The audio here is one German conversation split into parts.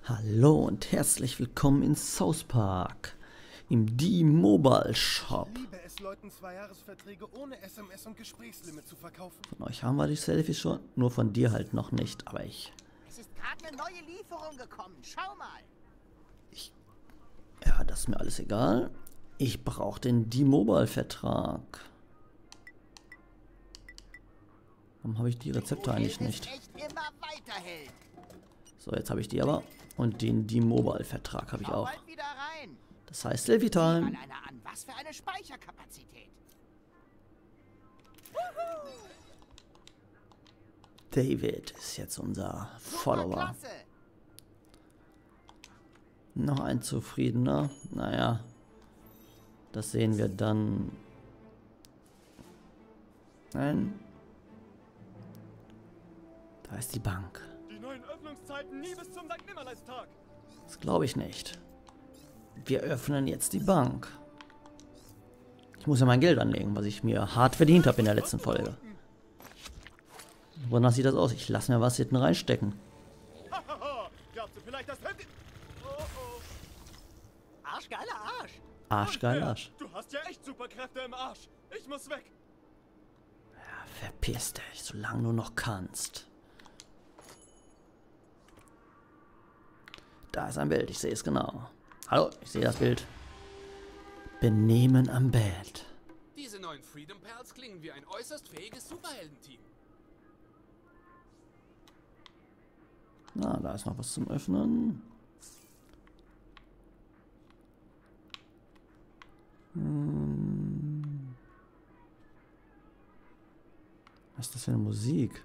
Hallo und herzlich willkommen in South Park, im D-Mobile Shop. Ich liebe es, Leuten 2-Jahresverträge ohne SMS und Gesprächslimit zu verkaufen. Von euch haben wir die Selfies schon, nur von dir halt noch nicht, aber ich... Es ist gerade eine neue Lieferung gekommen. Schau mal. Ja, das ist mir alles egal. Ich brauche den D-Mobile-Vertrag. Warum habe ich die Rezepte eigentlich nicht? Echt immer weiterhält. So, jetzt habe ich die aber. Und den D-Mobile-Vertrag habe ich Schau auch. bald wieder rein. Das heißt Selfie-Time. Mal einer an. Was für eine Speicherkapazität. David ist jetzt unser Super Follower. klasse. Noch ein zufriedener. Naja, das sehen wir dann. Nein. Da ist die Bank. Die neuen Öffnungszeiten nie bis zum St. Nimmerleins-Tag. Das glaube ich nicht. Wir öffnen jetzt die Bank. Ich muss ja mein Geld anlegen, was ich mir hart verdient habe in der letzten Folge. Wonach sieht das aus? Ich lasse mir was hinten reinstecken. Hahaha, glaubst du vielleicht, das Handy... Oh, oh. Arschgeiler Arsch. Arschgeil, Ja, Arsch. Du hast ja echt Superkräfte im Arsch. Ich muss weg. Ja, verpiss dich, solange du noch kannst. Da ist ein Bild, ich sehe es genau. Hallo, ich sehe das Bild. Benehmen am Bett. Diese neuen Freedom Pals klingen wie ein äußerst fähiges Superheldenteam. Na, da ist noch was zum Öffnen. Was ist das für eine Musik?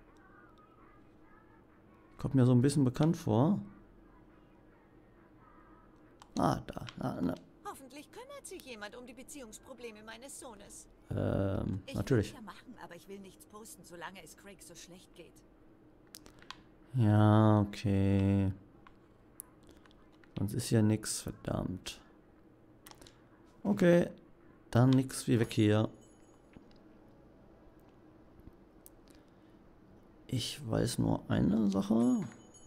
Kommt mir so ein bisschen bekannt vor. Ah, da. Hoffentlich kümmert sich jemand um die Beziehungsprobleme meines Sohnes. Ich Natürlich. will ja machen, aber ich will nichts posten, solange es Craig so schlecht geht. Ja, okay. Sonst ist ja nix, verdammt. Okay, dann nix wie weg hier. Ich weiß nur eine Sache.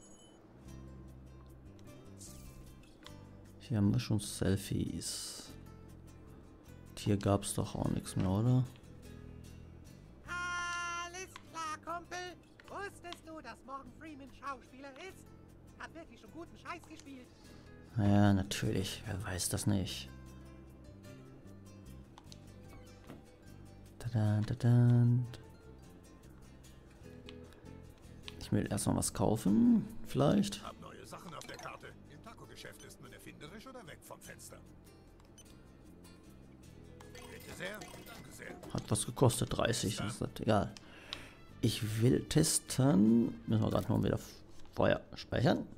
Hier haben wir schon Selfies. Und hier gab es doch auch nichts mehr, oder? Alles klar, Kumpel. Wusstest du, dass Morgan Freeman Schauspieler ist? Hat wirklich schon guten Scheiß gespielt. Ja, natürlich. Wer weiß das nicht. Tada, tada. Ich will erstmal was kaufen. Vielleicht. Hab neue Sachen auf der Karte. Im Taco-Geschäft ist man erfinderisch oder weg vom Fenster. Bitte sehr, danke sehr. Hat was gekostet. 30. Das ist egal. Ich will testen. Müssen wir gerade mal wieder vorher speichern.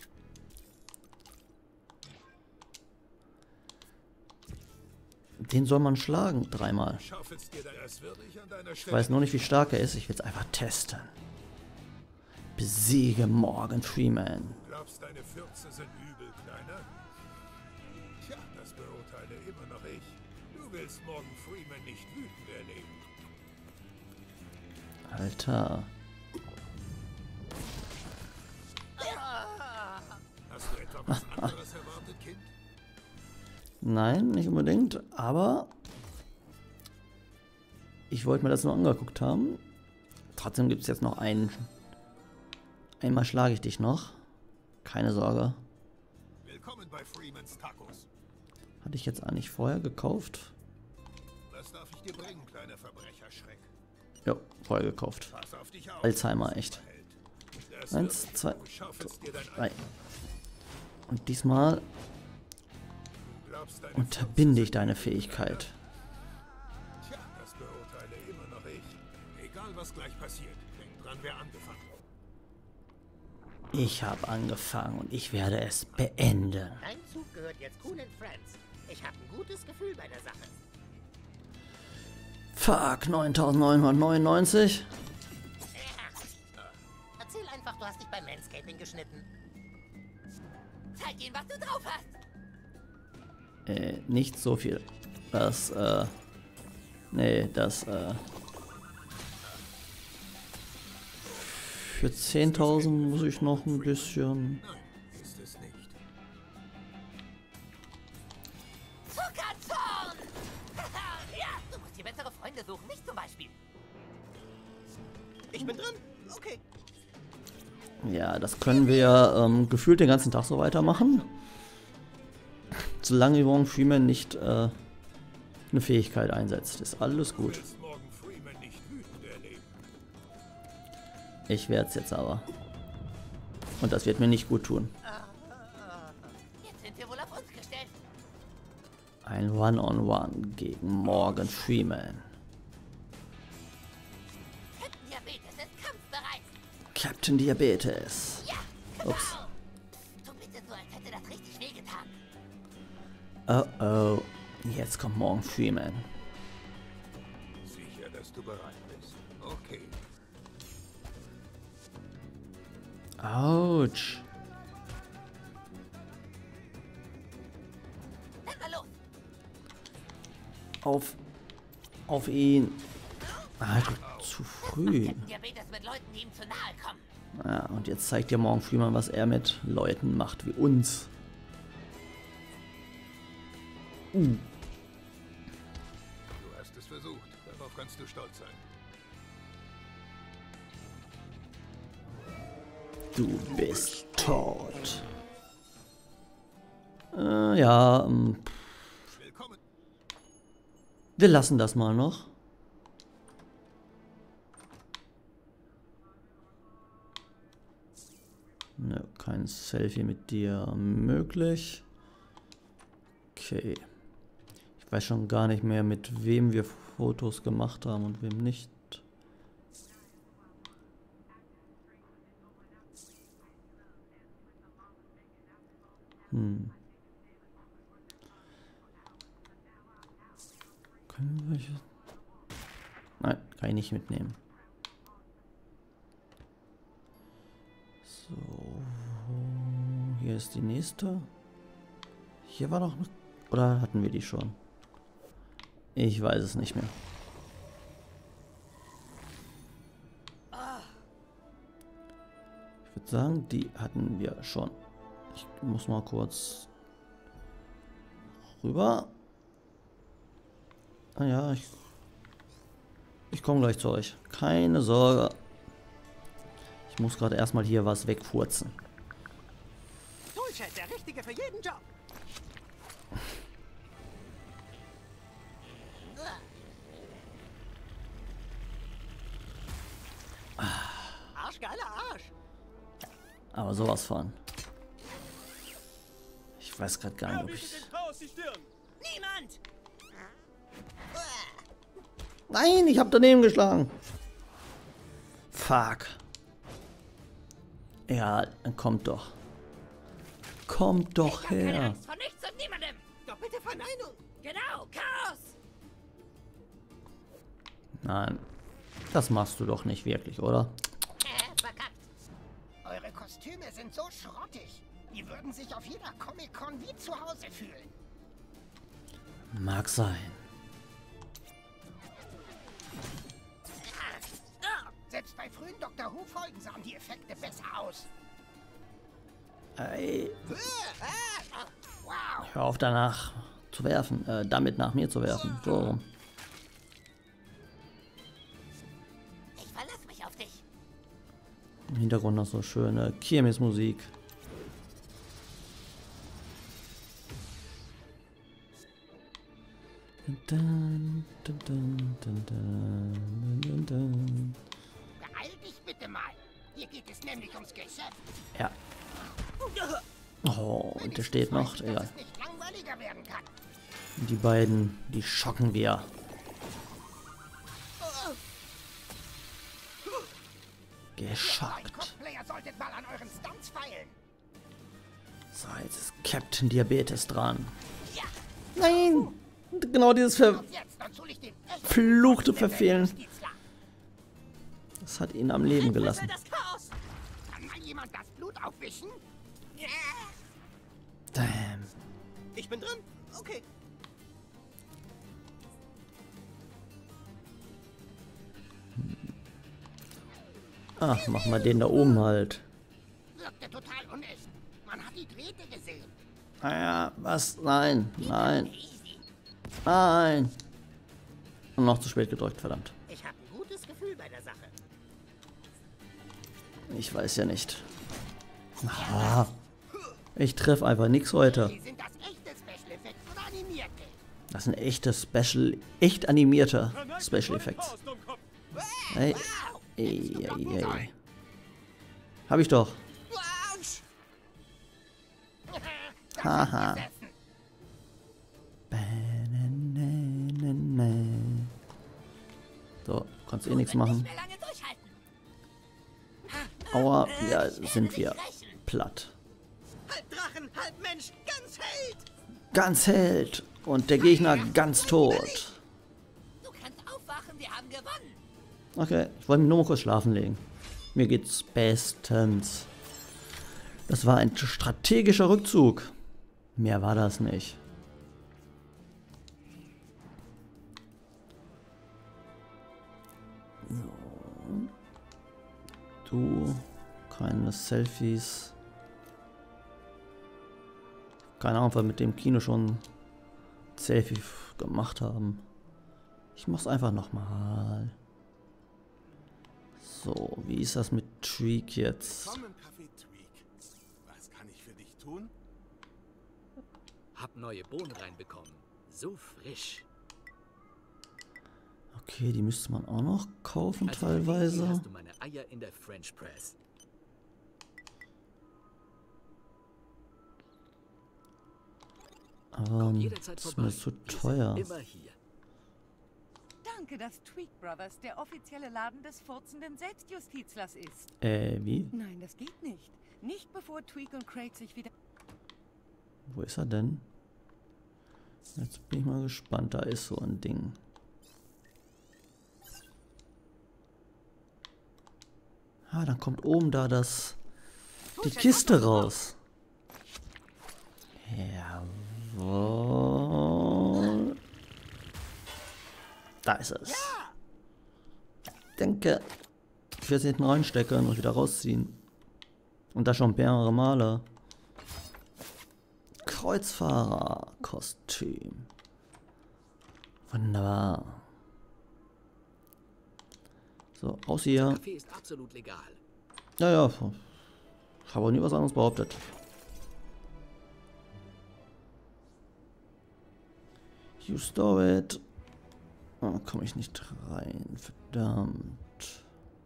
Den soll man schlagen. Dreimal. Schaufelst dir das würde ich an deiner Ich Stelle. weiß nur nicht, wie stark er ist. Ich will es einfach testen. Besiege Morgan Freeman. Glaubst, deine Fürze sind übel, Kleiner? Tja, das beurteile immer noch ich. Du willst Morgan Freeman nicht wütend erleben. Alter. Hast du etwa was anderes erwartet, Kind? Nein, nicht unbedingt, aber ich wollte mir das nur angeguckt haben. Trotzdem gibt es jetzt noch einen. Einmal schlage ich dich noch. Keine Sorge. Willkommen bei Freemans Tacos. Hatte ich jetzt eigentlich vorher gekauft? Was darf ich dir bringen, kleiner Verbrecherschreck? Ja, vorher gekauft. Pass auf dich auf. Alzheimer, echt. Das 1, wird- 2, Du schaufelst dir dein 3. Und diesmal Glaubst, deine unterbinde ich deine Fähigkeit. Tja, das beurteile immer noch ich. Egal, was gleich passiert. Denk dran, wer angefangen hat. Ich habe angefangen und ich werde es beenden. Dein Zug gehört jetzt Cool and Friends. Ich habe ein gutes Gefühl bei der Sache. Fuck, 9999. Erzähl einfach, du hast dich beim Manscaping geschnitten. Zeig ihnen, was du drauf hast. Nicht so viel. Das, nee, das, Für 10.000 muss ich noch ein bisschen... Nein, ist Freunde suchen, mich zum Beispiel. Ich bin drin. Okay. Ja, das können wir gefühlt den ganzen Tag so weitermachen. Solange Morgan Freeman nicht eine Fähigkeit einsetzt, ist alles gut. Du willst Morgan Freeman nicht wütend erleben. Ich werde es jetzt aber. Und das wird mir nicht gut tun. Jetzt sind wir wohl auf uns gestellt. Ein One-on-One gegen Morgan Freeman. Captain Diabetes ist kampfbereit. Captain Diabetes. Ja, genau. Ups. Tu bitte so, als hätte das richtig wehgetan. Oh oh. Jetzt kommt Morgan Freeman. Sicher, dass du bereit bist. Okay. Autsch. Dann mal los. Auf ihn. Ah, zu früh. Captain Diabetes mit Leuten, die ihm zu nahe kommen. Ja, und jetzt zeigt dir Morgan Freeman, was er mit Leuten macht wie uns. Du hast es versucht. Darauf kannst du stolz sein. Du bist tot. Ja, Willkommen. wir lassen das mal noch. Nö, kein Selfie mit dir möglich. Okay. Ich weiß schon gar nicht mehr, mit wem wir Fotos gemacht haben und wem nicht. Können wir welche? Nein, kann ich nicht mitnehmen. So, hier ist die nächste. Hier war noch eine. Oder hatten wir die schon? Ich weiß es nicht mehr. Ich würde sagen, die hatten wir schon. Ich muss mal kurz rüber. Ah ja, ich komme gleich zu euch. Keine Sorge. Ich muss gerade erstmal hier was wegfurzen. Toolchat, der Richtige für jeden Job. Arschgeiler Arsch. Aber sowas von. Ich weiß gerade gar nicht, ob Bitte ich... den Chaos die Stirn. Niemand! Nein, ich habe daneben geschlagen. Fuck. Ja, dann kommt doch. Kommt doch Keine her. Angst vor nichts und niemandem! Doppelte Verneinung. Genau, Chaos! Nein, das machst du doch nicht wirklich, oder? Verkackt! Eure Kostüme sind so schrottig. Die würden sich auf jeder Comic-Con wie zu Hause fühlen. Mag sein. Selbst bei frühen Doctor Who-Folgen sahen die Effekte besser aus. Ey, Wow. hör auf danach zu werfen. Damit nach mir zu werfen. So rum. Ich verlasse mich auf dich. Im Hintergrund noch so schöne Kirmesmusik. Beeil dich bitte mal. Hier geht es nämlich ums Geschäft. Ja. Oh, und der steht noch. Dass Egal. es nicht langweiliger werden kann. Die beiden, die schocken wir. Ein Geschockt. Cosplayer solltet mal an euren Stunts feilen. So, jetzt ist Captain Diabetes dran. Ja, Nein! Genau dieses Und jetzt, dann soll ich den echten verfluchte Cosplayer Verfehlen. Justizler. Das hat ihn am Leben gelassen. das Chaos! Kann mal jemand das Blut aufwischen? Damn. Ich bin drin. Okay. Ach, mach mal den da oben halt. Wirkte total unecht. Man hat die Drähte gesehen. Naja, was? Nein, nein, Easy. nein. Und noch zu spät gedrückt, verdammt. Ich habe ein gutes Gefühl bei der Sache. Ich weiß ja nicht. Ah, ich treffe einfach nichts heute. Sind das echte Special Effects oder animierte? Das sind echte echt animierte Special Effects. Ey, ey, ey, ey. Hab ich doch. Haha. So, kannst eh nichts machen. Nicht mehr lange durchhalten. Aua, ja, sind wir platt. Halb Drachen, halb Mensch, ganz Held! Ganz Held. Und der Gegner ganz tot. Du kannst aufwachen, wir haben gewonnen. Okay, ich wollte mich nur mal kurz schlafen legen. Mir geht's bestens. Das war ein strategischer Rückzug. Mehr war das nicht. So. Du, keine Selfies. Keine Ahnung, ob wir mit dem Kino schon Selfie gemacht haben. Ich mach's einfach nochmal. So, wie ist das mit Tweak jetzt? Willkommen, Café Tweak. Was kann ich für dich tun? Hab neue Bohnen reinbekommen. So frisch. Okay, die müsste man auch noch kaufen Also für die teilweise. hast du meine Eier in der French Press. Aber Komm jederzeit das ist vorbei. mir zu Wir sind teuer. immer hier. Danke, dass Tweak Brothers der offizielle Laden des furzenden Selbstjustizlers ist. Wie? Nein, das geht nicht. Nicht bevor Tweak und Craig sich wieder... Wo ist er denn? Jetzt bin ich mal gespannt. Da ist so ein Ding. Ah, dann kommt oben da die Kiste raus. Jawohl. Da ist es. Ich denke, ich werde es hinten reinstecken und wieder rausziehen. Und das schon mehrere Male. Kreuzfahrer-Kostüm. Wunderbar. So, raus hier. Kaffee ist absolut legal. Ja, ja. Ich habe auch nie was anderes behauptet. You store it. Oh, komme ich nicht rein. Verdammt.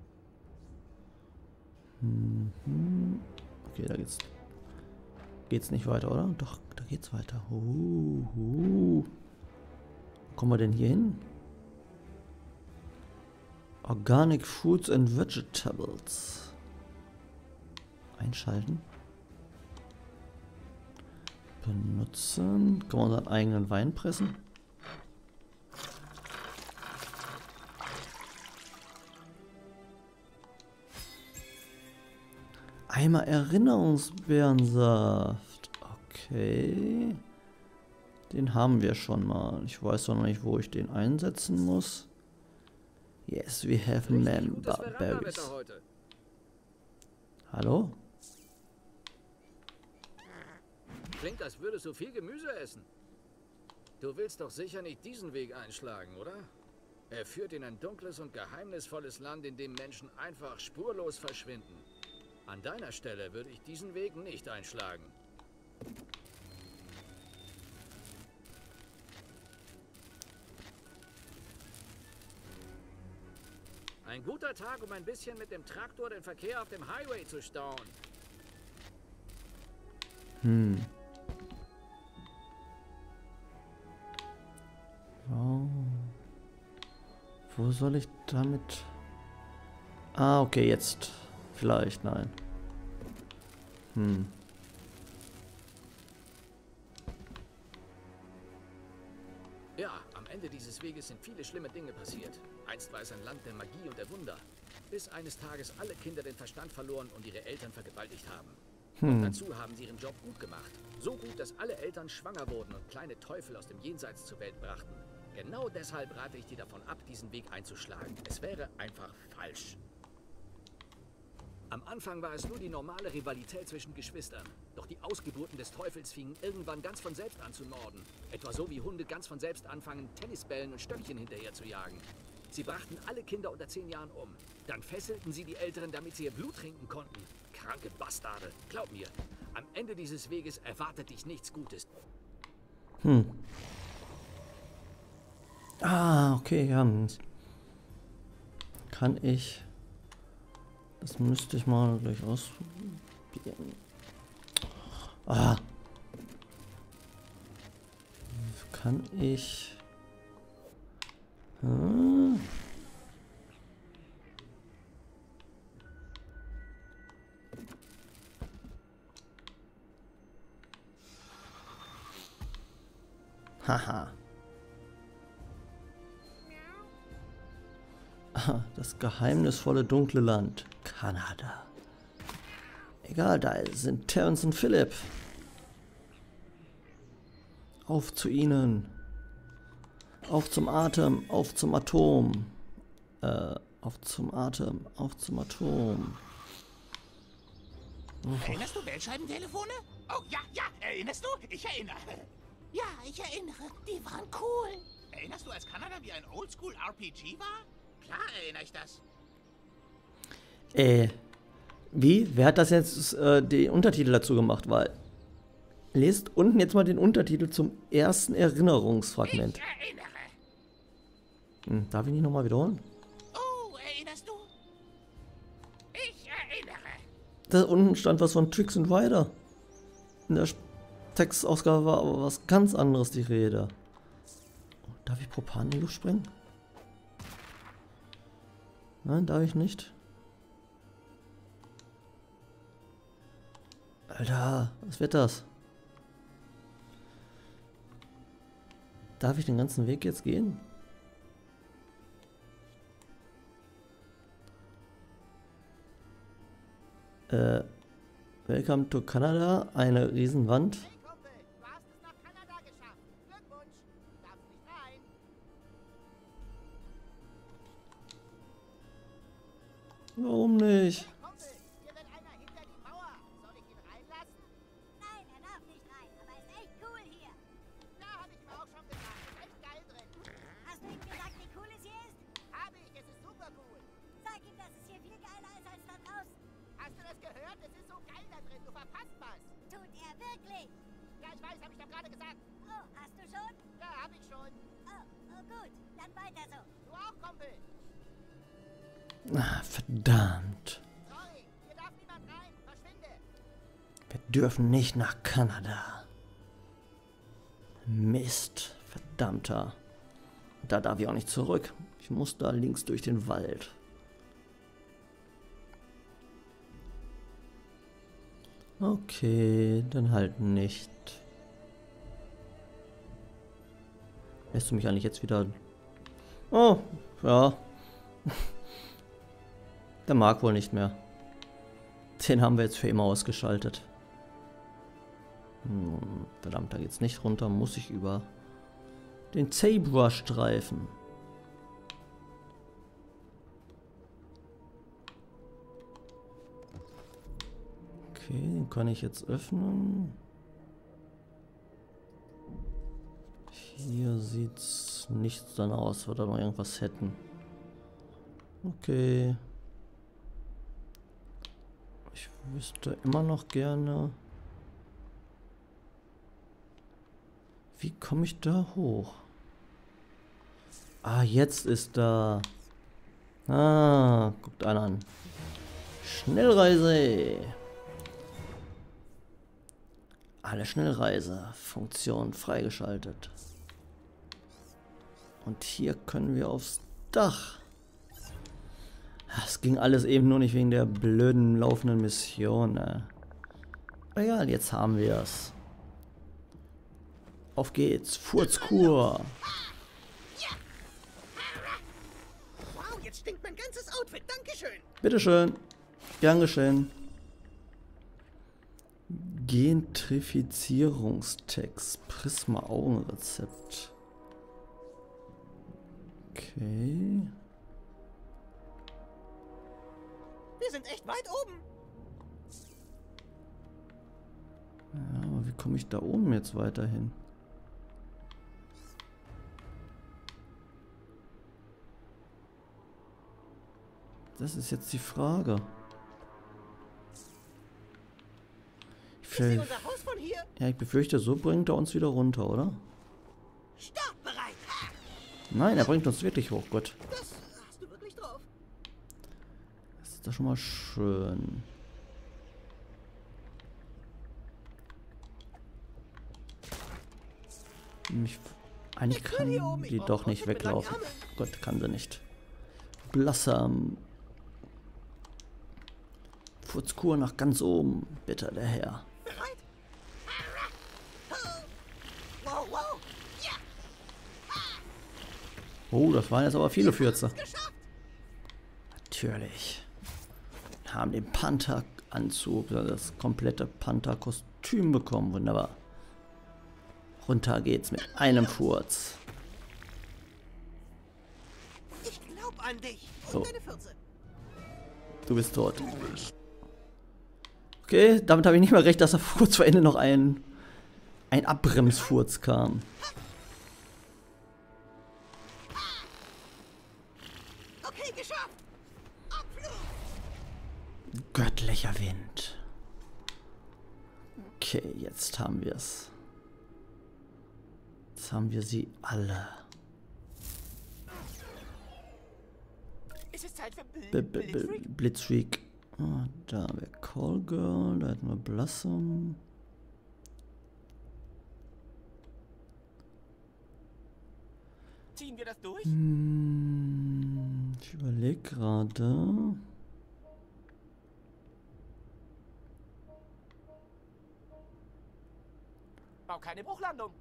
Okay, da geht's nicht weiter, oder? Doch, da geht's weiter. Wo kommen wir denn hier hin? Organic Fruits and Vegetables. Einschalten. Benutzen. Kann man unseren eigenen Wein pressen? Einmal Erinnerungsbeerensaft. Okay. Den haben wir schon mal. Ich weiß noch nicht, wo ich den einsetzen muss. Yes, we have member berries. Hallo? Klingt, als würdest du viel Gemüse essen. Du willst doch sicher nicht diesen Weg einschlagen, oder? Er führt in ein dunkles und geheimnisvolles Land, in dem Menschen einfach spurlos verschwinden. An deiner Stelle würde ich diesen Weg nicht einschlagen. Ein guter Tag, um ein bisschen mit dem Traktor den Verkehr auf dem Highway zu stauen. Oh. Wo soll ich damit... Ah, okay, jetzt. Vielleicht, nein. Ja, am Ende dieses Weges sind viele schlimme Dinge passiert. Einst war es ein Land der Magie und der Wunder. Bis eines Tages alle Kinder den Verstand verloren und ihre Eltern vergewaltigt haben. Und dazu haben sie ihren Job gut gemacht. So gut, dass alle Eltern schwanger wurden und kleine Teufel aus dem Jenseits zur Welt brachten. Genau deshalb rate ich dir davon ab, diesen Weg einzuschlagen. Es wäre einfach falsch. Am Anfang war es nur die normale Rivalität zwischen Geschwistern. Doch die Ausgeburten des Teufels fingen irgendwann ganz von selbst an zu morden. Etwa so wie Hunde ganz von selbst anfangen, Tennisbällen und Stöckchen hinterher zu jagen. Sie brachten alle Kinder unter 10 Jahren um. Dann fesselten sie die Älteren, damit sie ihr Blut trinken konnten. Kranke Bastarde. Glaub mir, am Ende dieses Weges erwartet dich nichts Gutes. Ah, okay, ja. Kann ich... Das müsste ich mal gleich ausprobieren. Ah. Kann ich... Haha. Das geheimnisvolle dunkle Land. Kanada. Egal, da sind Terrence und Philip. Auf zu ihnen. Auf zum Atem, auf zum Atom. Auf zum Atem, auf zum Atom. Erinnerst du Wählscheibentelefone? Oh, ja, erinnerst du? Ich erinnere. Ja, ich erinnere. Die waren cool. Erinnerst du, als Kanada wie ein Oldschool-RPG war? Klar erinnere ich das. Wie? Wer hat das jetzt die Untertitel dazu gemacht? Weil lest unten jetzt mal den Untertitel zum ersten Erinnerungsfragment. Ich erinnere. Darf ich nicht nochmal wiederholen? Oh, erinnerst du? Ich erinnere. Da unten stand was von Tricks and Rider. In der Textausgabe war aber was ganz anderes die Rede. Darf ich Propan in die Luft sprengen? Nein, darf ich nicht. Alter, was wird das? Darf ich den ganzen Weg jetzt gehen? Welcome to Canada, eine Riesenwand. Hey Kumpel, du hast es nach Kanada geschafft. Glückwunsch. Du darfst nicht rein. Warum nicht? Hey Kumpel, hier wird einer hinter die Mauer. Soll ich ihn reinlassen? Nein, er darf nicht rein, aber ist echt cool hier. Ja, habe ich mir auch schon gesagt. Ist echt geil drin. Hast du ihm gesagt, wie cool es hier ist? Habe ich, es ist super cool. Sag ihm, dass es hier viel geiler ist als da draußen. Hast du das gehört? Es ist so geil da drin. Du verpasst was. Tut er wirklich? Ja, ich weiß, habe ich doch gerade gesagt. Oh, hast du schon? Ja, habe ich schon. Oh gut, dann weiter so. Du auch, Kumpel. Ah, verdammt. Sorry, hier darf niemand rein. Verschwinde. Wir dürfen nicht nach Kanada. Mist, verdammter. Da darf ich auch nicht zurück. Ich muss da links durch den Wald. Okay, dann halt nicht. Lässt du mich eigentlich jetzt wieder... Oh, ja. Der mag wohl nicht mehr. Den haben wir jetzt für immer ausgeschaltet. Verdammt, da geht's nicht runter. Muss ich über den Zebra-Streifen. Okay, den kann ich jetzt öffnen. Hier sieht's nicht dann aus, als wir da noch irgendwas hätten. Okay. Ich wüsste immer noch gerne. Wie komme ich da hoch? Ah, jetzt ist da. Ah, guckt einer an. Schnellreise. Alle Schnellreise-Funktionen freigeschaltet. Und hier können wir aufs Dach. Es ging alles eben nur nicht wegen der blöden laufenden Mission. Egal, jetzt haben wir es. Auf geht's, Furzkur. Wow, jetzt stinkt mein ganzes Outfit. Dankeschön. Bitteschön. Gern geschehen. Gentrifizierungstext. Prisma Augenrezept. Okay. Wir sind echt weit oben. Ja, aber wie komme ich da oben jetzt weiterhin? Das ist jetzt die Frage. Ich sehe unser Haus von hier. Ja, ich befürchte, so bringt er uns wieder runter, oder? Startbereit. Nein, er bringt uns wirklich hoch, Gott. Das hast du wirklich drauf. Das ist doch schon mal schön. Eigentlich kann die doch nicht weglaufen. Gott, kann sie nicht. Blossom. Furzkur nach ganz oben, bitte der Herr. Bereit? Wow, wow. Ja. Oh, das waren jetzt aber viele Fürze. Natürlich. Wir haben den Panther-Anzug, das komplette Panther-Kostüm bekommen. Wunderbar. Runter geht's mit einem Furz. Ich glaub an dich. Und So. deine Fürze. Du bist tot. Okay, damit habe ich nicht mal recht, dass da kurz vor Ende noch ein Abbremsfurz kam. Okay, geschafft. Abflug. Göttlicher Wind. Okay, jetzt haben wir es. Jetzt haben wir sie alle. Es ist Zeit für Blitzstreak. Ah, da haben wir Call Girl, da hätten wir Blossom. Ziehen wir das durch? Ich überlege gerade. Bau keine Bruchlandung.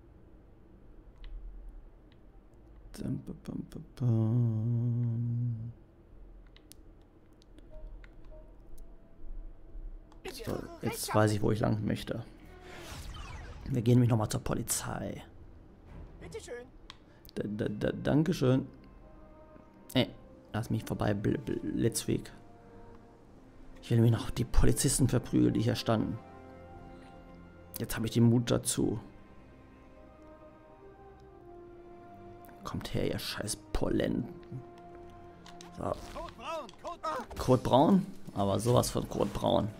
So, jetzt weiß ich, wo ich lang möchte. Wir gehen nämlich nochmal zur Polizei. Bitteschön. Dankeschön. Lass mich vorbei, Blitzweg. Ich will nämlich noch die Polizisten verprügeln, die hier standen. Jetzt habe ich den Mut dazu. Kommt her, ihr scheiß Polenten. So. Code Braun? Aber sowas von Code Braun.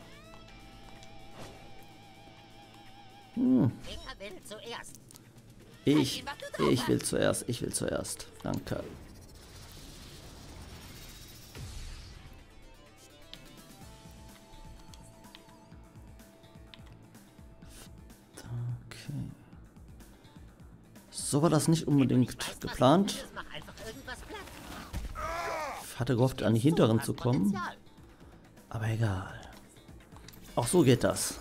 Wer will zuerst? Ich will zuerst. Danke. Okay. So war das nicht unbedingt geplant. Ich hatte gehofft, an die hinteren zu kommen. Aber egal. Auch so geht das.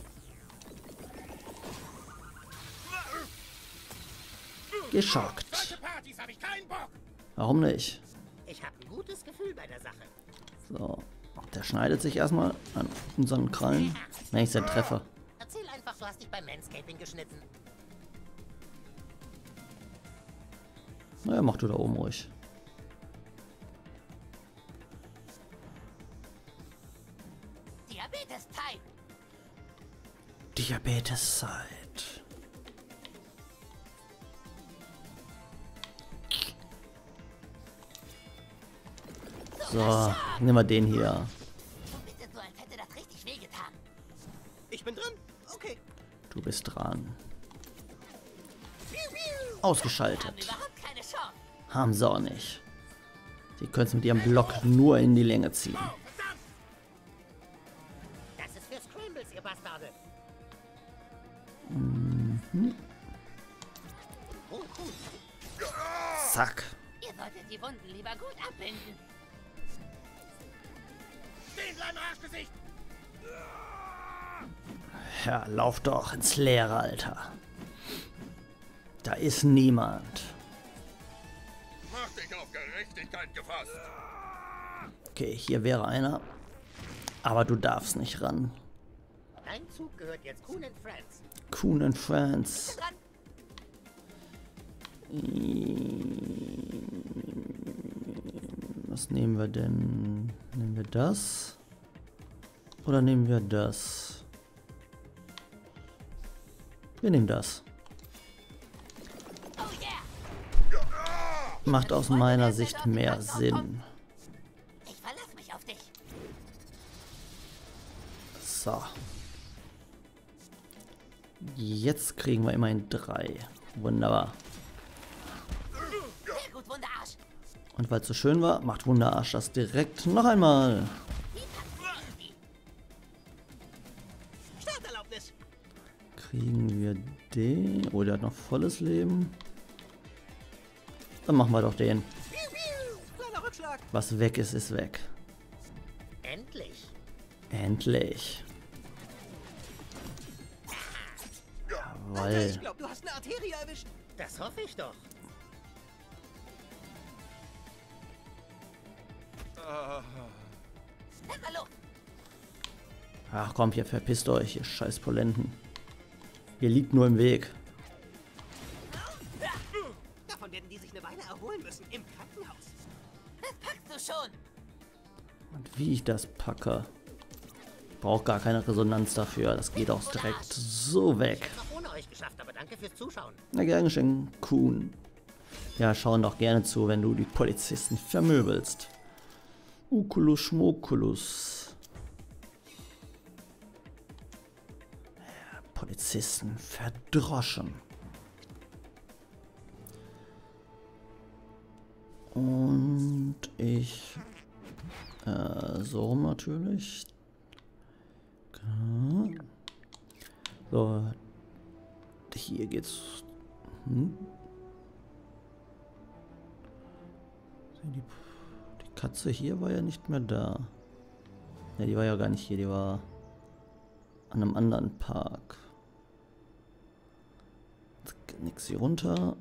Geschockt. Warum nicht? Ich habe ein gutes Gefühl bei der Sache. So. Der schneidet sich erstmal an unseren Krallen. Nein, ist ein Treffer. Erzähl einfach, du hast dich beim Manscaping geschnitten. Naja, mach du da oben ruhig. Diabetes-Time. Diabetes-Zeit. So, nehmen wir den hier. Bitte so, als hätte das richtig wehgetan. Ich bin drin. Okay. Du bist dran. Ausgeschaltet. Überhaupt keine Chance. Haben sie auch nicht. Sie können es mit ihrem Block nur in die Länge ziehen. Das ist für Scrambles, ihr Bastarde. Mhm. Zack. Ihr solltet die Wunden lieber gut abbinden. Stehen bleiben, Arschgesicht! Ja, lauf doch ins Leere, Alter. Da ist niemand. Mach dich auf Gerechtigkeit gefasst. Okay, hier wäre einer. Aber du darfst nicht ran. Dein Zug gehört jetzt Kuhn & Friends. Kuhn & Friends. Was nehmen wir denn? Nehmen wir das? Oder nehmen wir das? Wir nehmen das. Macht aus meiner Sicht mehr Sinn. Ich verlasse mich auf dich. So. Jetzt kriegen wir immerhin 3. Wunderbar. Sehr gut, Wunderarsch. Und weil es so schön war, macht Wunderarsch das direkt noch einmal. Starterlaubnis. Kriegen wir den? Oh, der hat noch volles Leben. Dann machen wir doch den. Kleiner Rückschlag. Was weg ist, ist weg. Endlich. Endlich. Jawohl. Ich glaube, du hast eine Arterie erwischt. Das hoffe ich doch. Hallo. Ach komm, hier verpisst euch, ihr scheiß Polenten. Ihr liegt nur im Weg. Davon werden die sich eine Weile erholen müssen. Im Krankenhaus. Das packst du schon. Und wie ich das packe. Braucht gar keine Resonanz dafür. Das geht auch direkt so weg. Ich habe ohne euch geschafft, aber danke fürs Zuschauen. Na, gern geschehen, Kuhn. Ja, schauen doch gerne zu, wenn du die Polizisten vermöbelst. Ukulus Schmokulus. Ja, Polizisten verdroschen. Und ich... so rum natürlich. So. Hier geht's... Die Katze hier war ja nicht mehr da. Ja, die war ja gar nicht hier, die war an einem anderen Park. Nix hier runter.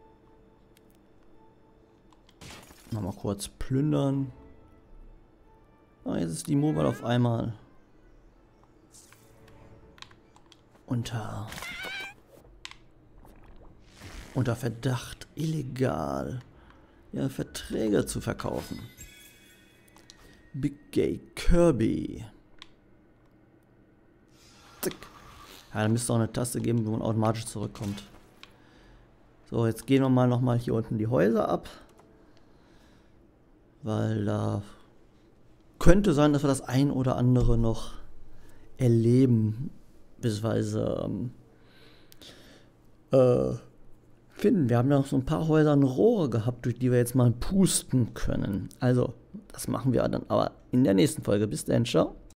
Nochmal kurz plündern. Ah, jetzt ist die Mobile auf einmal unter Verdacht, illegal ja, Verträge zu verkaufen. Big Gay Kirby. Zack. Ja, da müsste auch eine Taste geben, wo man automatisch zurückkommt. So, jetzt gehen wir mal nochmal hier unten die Häuser ab. Weil da könnte sein, dass wir das ein oder andere noch erleben. Beziehungsweise finden. Wir haben ja noch so ein paar Häusern Rohre gehabt, durch die wir jetzt mal pusten können. Also, das machen wir dann aber in der nächsten Folge. Bis dann, ciao.